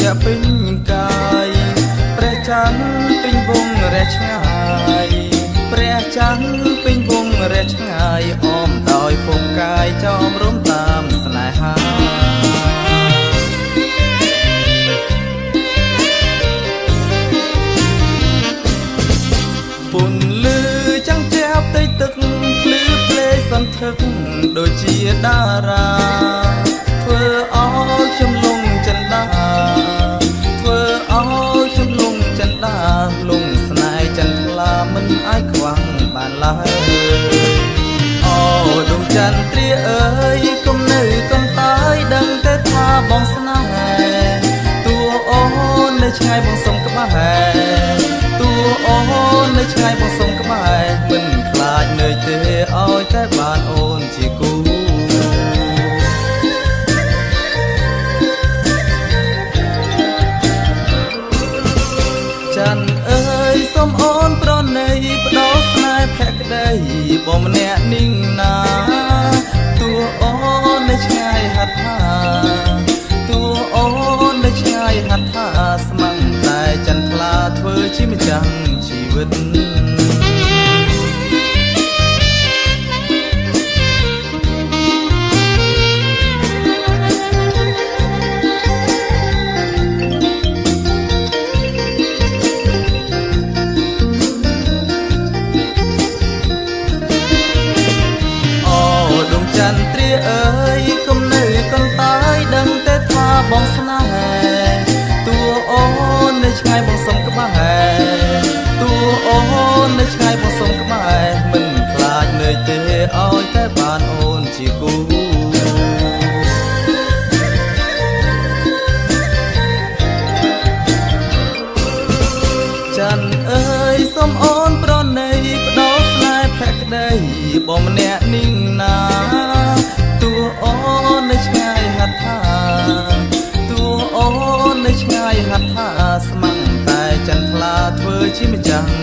ពេញកាយព្រះច័ន្ទពេញវងរះឆ្ងាយព្រះច័ន្ទពេញវងរះឆ្ងាយអមដោយពងកាយចោមរំតាមស្នេហាពុនលឺចាំងជាបទៅទឹកភ្លឺភ្លេសន្ធឹកដូចជាតារាធ្វើឲ្យខ្ញុំលងចិនដាធ្វើឲ្យខ្ញុំលងចិនដាលងស្នេហ៍ចិនថ្លាមិនអាចខ្វាំងបានឡើយអូដួងច័ន្ទត្រាអើយកុំនៅកុំតើយដឹងតែថាបងស្នេហ៍តួអូននៅឆ្ងាយបងសុំក្បែរតួអូននៅឆ្ងាយបងសុំក្បែរមិនខ្លាចនៅទេឲ្យតែបានអូនជាគូច័ន្ទអើយសុំអូនប្រណីបដោស្នេហ៍ភក្តីបងម្នាក់នីងណាតួអូននៅឆ្ងាយហត់ថាតួអូននៅឆ្ងាយហត់ថាស្មឹងតែចន្ទថ្លាធ្វើជាម្ចាំងជីវិតច័ន្ទត្រាអើយកុំនៅកុំតើយដឹងតែថាបងស្នេហ៍តួអូននៅឆ្ងាយបងសុំក្បែរតួអូននៅឆ្ងាយបងសុំក្បែរមិនខ្លាចនៅទេឲ្យតែបានអូនជាគូច័ន្ទអើយសុំអូនប្រណីបដោស្នេហ៍ភក្តីបងម្នាក់នីងណាតួអូននៅឆ្ងាយហត់ថាតួអូននៅឆ្ងាយហត់ថាស្មឹងតែចន្ទថ្លាធ្វើជាម្ចាំង